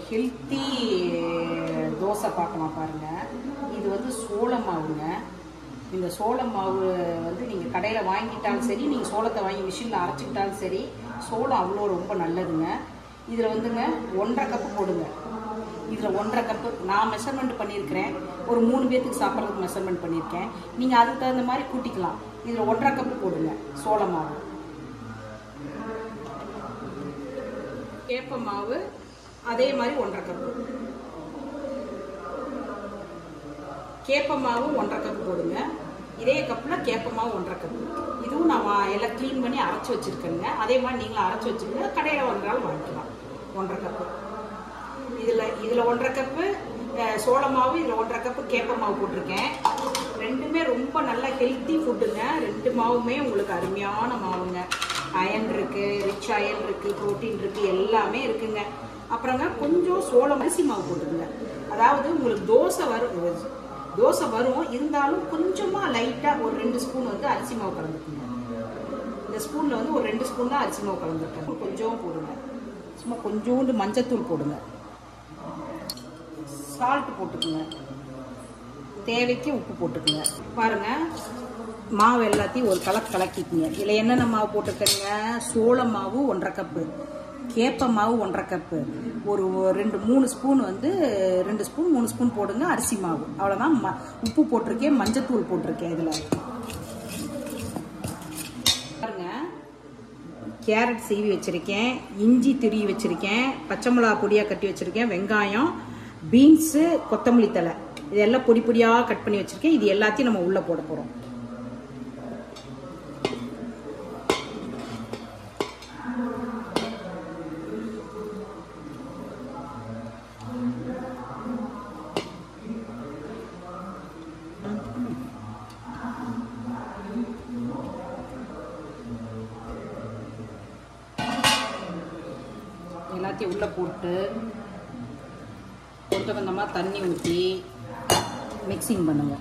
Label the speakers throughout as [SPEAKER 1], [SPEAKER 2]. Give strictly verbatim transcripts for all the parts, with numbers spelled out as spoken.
[SPEAKER 1] Healthy dosa பார்க்கலாம் பாருங்கள். இது வந்து சோள மாவுங்க. இந்த சோள மாவு வந்து நீங்கள் கடையில் வாங்கிட்டாலும் சரி, நீங்கள் சோளத்தை வாங்கி மிஷினில் அரைச்சிக்கிட்டாலும் சரி, சோளம் அவ்வளோ ரொம்ப நல்லதுங்க. இதில் வந்துங்க ஒன்றரை கப்பு போடுங்க. இதில் ஒன்றரை கப்பு நான் மெஷர்மெண்ட் பண்ணியிருக்கிறேன். ஒரு மூணு பேர்த்துக்கு சாப்பிட்றதுக்கு மெஷர்மெண்ட் பண்ணியிருக்கேன். நீங்கள் அதுக்கு தகுந்த மாதிரி கூட்டிக்கலாம். இதில் ஒன்றரை கப்பு போடுங்க சோள மாவு. கேப்ப மாவு அதே மாதிரி ஒன்றரை கப்பு. கேப்ப மாவு ஒன்றரை கப்பு போடுங்க. இதே கப்பில் கேப்ப மாவு ஒன்றரை கப்பு. இதுவும் நான் எல்லாம் க்ளீன் பண்ணி அரைச்சி வச்சுருக்கேங்க. அதே மாதிரி நீங்களும் அரைச்சி வச்சுருங்க. கடையில் வந்தாலும் வாங்கிக்கலாம். ஒன்றரை கப்பு இதில் இதில் ஒன்றரை கப்பு சோள மாவு, இதில் ஒன்றரை கப்பு கேப்ப மாவு போட்டிருக்கேன். ரெண்டுமே ரொம்ப நல்ல ஹெல்த்தி ஃபுட்டுங்க. ரெண்டு மாவுமே உங்களுக்கு அருமையான மாவுங்க. அயன் இருக்குது, ரிச் அயன் இருக்குது, ப்ரோட்டீன் இருக்குது, எல்லாமே இருக்குங்க. அப்புறங்க கொஞ்சம் சோளம் அரிசி மாவு போட்டுருங்க. அதாவது உங்களுக்கு தோசை வரும் தோசை வரும் இருந்தாலும் கொஞ்சமாக லைட்டாக ஒரு ரெண்டு ஸ்பூன் வந்து அரிசி மாவு கலந்துக்குங்க. இந்த ஸ்பூனில் வந்து ஒரு ரெண்டு ஸ்பூன் தான் அரிசி மாவு கலந்துருக்கேன். கொஞ்சம் போடுங்க. சும்மா கொஞ்சோண்டு மஞ்சத்தூள் போடுங்க. சால்ட் போட்டுக்குங்க. தேவைக்கு உப்பு போட்டுக்குங்க. பாருங்கள், மாவு எல்லாத்தையும் ஒரு கலக்கு கலக்கிக்குங்க. இதில் என்னென்ன மாவு போட்டுக்கங்க? சோள மாவு ஒன்றரை கப்பு, கேப்ப மாவு ஒன்றரை கப்பு, ஒரு ரெண்டு மூணு ஸ்பூன் வந்து ரெண்டு ஸ்பூன் மூணு ஸ்பூன் போடுங்க அரிசி மாவு. அவ்வளோதான். ம உப்பு போட்டிருக்கேன், மஞ்சத்தூள் போட்டிருக்கேன். இதில் பாருங்க, கேரட் சீவி வச்சுருக்கேன், இஞ்சி திருவி வச்சுருக்கேன், பச்சை மிளகா பொடியாக கட்டி வச்சுருக்கேன், வெங்காயம், பீன்ஸு, கொத்தமல்லி தழை இதெல்லாம் பொடி பொடியாக கட் பண்ணி வச்சுருக்கேன். இது எல்லாத்தையும் நம்ம உள்ளே போட போகிறோம். எல்லாத்தையும் உள்ளே போட்டு கொஞ்சம் கொஞ்சமாக தண்ணி ஊற்றி மிக்சிங் பண்ணுங்க.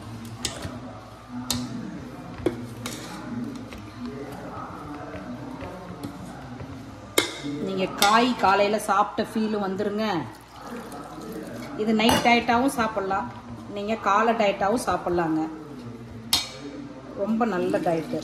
[SPEAKER 1] நீங்கள் காய் காலையில் சாப்பிட்ட ஃபீலும் வந்துருங்க. இது நைட் டயட்டாகவும் சாப்பிட்லாம், நீங்கள் காலை டயட்டாகவும் சாப்பிட்லாங்க. ரொம்ப நல்ல டயட்டு.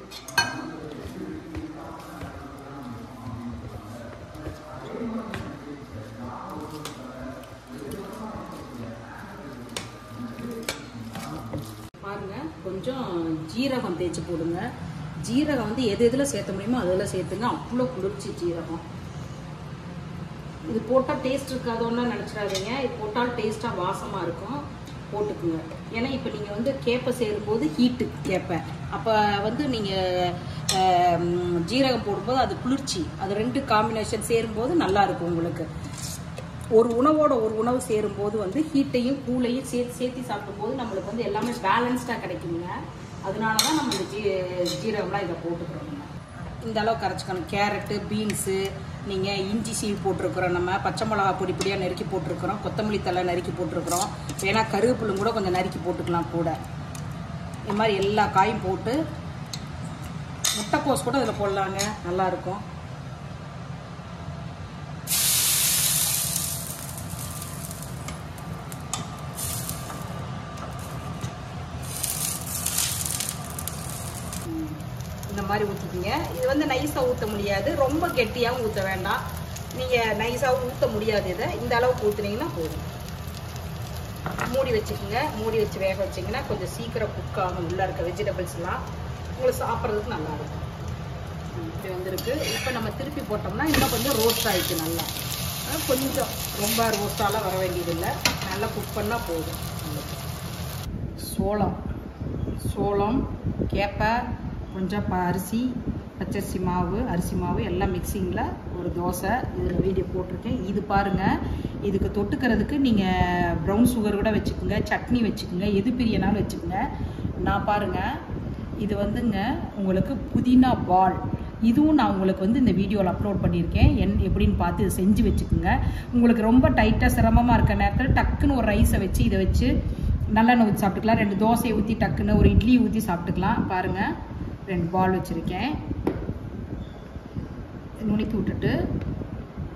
[SPEAKER 1] பாருங்க, கொஞ்சம் ஜீரகம் தேய்ச்சி போடுங்க. ஜீரகம் வந்து எது எதில் சேர்த்த முடியுமோ அதில் சேர்த்துங்க. அவ்வளோ குளிர்ச்சி ஜீரகம். இது போட்டால் டேஸ்ட் இருக்காதோன்னா நினச்சிடாதீங்க. இது போட்டால் டேஸ்ட்டாக வாசமாக இருக்கும். போட்டுக்குங்க. ஏன்னா இப்போ நீங்கள் வந்து கேப்பை சேரும்போது ஹீட்டு கேப்பை, அப்போ வந்து நீங்கள் ஜீரகம் போடும்போது அது குளிர்ச்சி. அது ரெண்டு காம்பினேஷன் சேரும்போது நல்லாயிருக்கும் உங்களுக்கு. ஒரு உணவோட ஒரு உணவு சேரும்போது வந்து ஹீட்டையும் கூலையும் சேர்த்து சேர்த்து சாப்பிடும்போது நம்மளுக்கு வந்து எல்லாமே பேலன்ஸ்டாக கிடைக்குங்க. அதனால தான் நம்ம இந்த ஜீ ஜீரகம்லாம் இதை போட்டுக்கிறோம். இந்த அளவுக்கு கரைச்சிக்கணும். கேரட்டு, பீன்ஸு, நீங்கள் இஞ்சி சீவி போட்டிருக்கிறோம், நம்ம பச்சை மிளகா பொடி பொடியாக நறுக்கி போட்டிருக்கிறோம், கொத்தமல்லி தழை நறுக்கி போட்டிருக்கிறோம், வேணால் கருவேப்பிலும் கூட கொஞ்சம் நறுக்கி போட்டுக்கலாம் கூட. இது மாதிரி எல்லா காயும் போட்டு முட்டைக்கோஸ் கூட இதில் போடலாங்க, நல்லாயிருக்கும். இந்த மாதிரி ஊற்றிக்கிங்க. இது வந்து நைஸாக ஊற்ற முடியாது, ரொம்ப கெட்டியாகவும் ஊற்ற வேண்டாம். நீங்கள் நைஸாகவும் ஊற்ற முடியாது. இதை இந்த அளவுக்கு ஊற்றுனீங்கன்னா போதும். மூடி வச்சுக்கோங்க. மூடி வச்சு வேக வச்சிங்கன்னா கொஞ்சம் சீக்கிரம் குக் ஆகும். உள்ளே இருக்க வெஜிடபிள்ஸ்லாம் உங்களுக்கு சாப்பிட்றதுக்கு நல்லாயிருக்கும். இப்படி வந்துருக்கு. இப்போ நம்ம திருப்பி போட்டோம்னா இன்னும் கொஞ்சம் ரோஸ்ட் ஆகிடுச்சு. நல்லா கொஞ்சம் ரொம்ப ரோஸ்டாலாம் வர வேண்டியதில்லை. நல்லா குக் பண்ணால் போதும். சோளம் சோளம் கேப்பை, கொஞ்சம் ப அரிசி, பச்சரிசி மாவு, அரிசி மாவு எல்லாம் மிக்சிங்கில் ஒரு தோசை. இதில் வீடியோ போட்டிருக்கேன். இது பாருங்கள், இதுக்கு தொட்டுக்கிறதுக்கு நீங்கள் ப்ரௌன் சுகர் கூட வச்சுக்கோங்க, சட்னி வச்சுக்கோங்க, எது பிரியனாலும் வச்சுக்கோங்க. நான் பாருங்கள், இது வந்துங்க உங்களுக்கு புதினா பால். இதுவும் நான் உங்களுக்கு வந்து இந்த வீடியோவில் அப்லோட் பண்ணியிருக்கேன். என் எப்படின்னு பார்த்து இதை செஞ்சு வச்சுக்கோங்க. உங்களுக்கு ரொம்ப டைட்டாக சிரமமாக இருக்க நேரத்தில் டக்குன்னு ஒரு ரைஸை வச்சு இதை வச்சு நல்லெண்ணெய் ஊற்றி சாப்பிட்டுக்கலாம். ரெண்டு தோசையை ஊற்றி டக்குன்னு ஒரு இட்லி ஊற்றி சாப்பிட்டுக்கலாம். பாருங்கள், ரெண்டு பால் வச்சுருக்கேன். நுணுக்கி விட்டுட்டு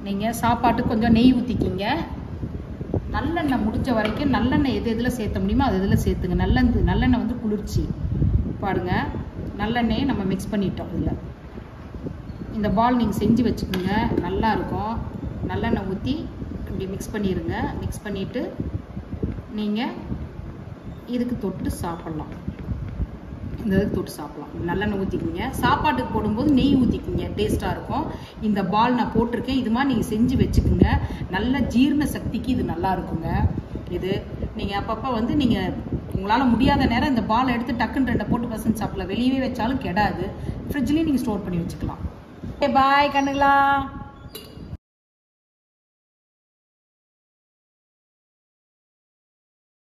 [SPEAKER 1] நீங்கள் சாப்பாட்டுக்கு கொஞ்சம் நெய் ஊற்றிக்கிங்க. நல்லெண்ணெய் முடிஞ்ச வரைக்கும் நல்லெண்ணெய் எது எதில் சேர்த்த முடியுமோ அது இதில் சேர்த்துங்க. நல்லெண்ணெய் நல்லெண்ணெய் வந்து குளிர்ச்சி பாருங்கள். நல்லெண்ணெயை நம்ம மிக்ஸ் பண்ணிட்டோம். இதில் இந்த பால் நீங்கள் செஞ்சு வச்சுக்கோங்க, நல்லாயிருக்கும். நல்லெண்ணெய் ஊற்றி இப்படி மிக்ஸ் பண்ணிடுங்க. மிக்ஸ் பண்ணிவிட்டு நீங்கள் இதுக்கு தொட்டு சாப்பிட்லாம். இந்த இதுக்கு தொட்டு சாப்பிட்லாம். நல்லெண்ணெய் ஊற்றிக்கிங்க. சாப்பாட்டுக்கு போடும்போது நெய் ஊற்றிக்கிங்க, டேஸ்ட்டாக இருக்கும். இந்த பால் நான் போட்டிருக்கேன், இது மாதிரி நீங்கள் செஞ்சு வச்சுக்கோங்க. நல்ல ஜீரண சக்திக்கு இது நல்லா இருக்குங்க. இது நீங்கள் அப்பப்போ வந்து நீங்கள் உங்களால் முடியாத நேரம் இந்த பால் எடுத்து டக்குன்னு ரெண்டை போட்டு பசங்க சாப்பிடலாம். வெளியவே வச்சாலும் கெடாது. ஃப்ரிட்ஜ்லேயும் நீங்கள் ஸ்டோர் பண்ணி வச்சுக்கலாம். பாய் கண்ணுங்களா.